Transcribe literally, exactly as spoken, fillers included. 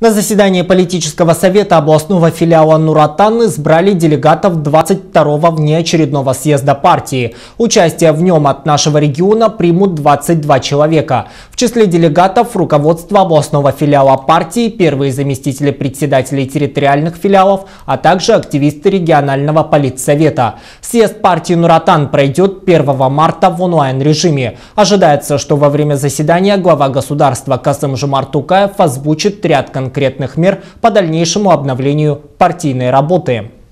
На заседании политического совета областного филиала Нур-Отан избрали делегатов двадцать второго внеочередного съезда партии. Участие в нем от нашего региона примут двадцать два человека. В числе делегатов руководство областного филиала партии, первые заместители председателей территориальных филиалов, а также активисты регионального политсовета. Съезд партии Нур-Отан пройдет первого марта в онлайн-режиме. Ожидается, что во время заседания глава государства Касым-Жомарт Токаев озвучит ряд конкретных мер по дальнейшему обновлению партийной работы.